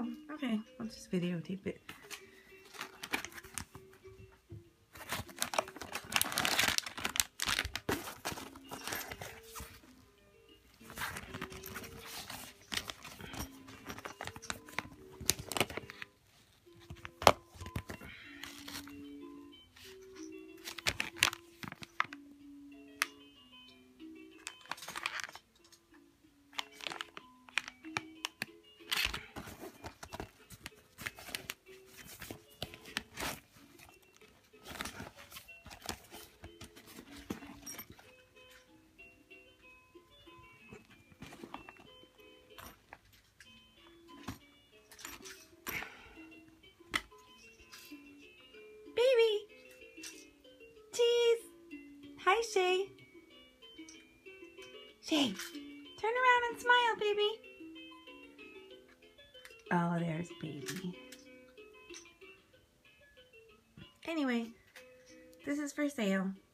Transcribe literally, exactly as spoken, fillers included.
Oh, okay. I'll just videotape it. Baby! Cheese! Hi, Shay. Shay, turn around and smile, baby. Oh, there's baby. Anyway, this is for sale.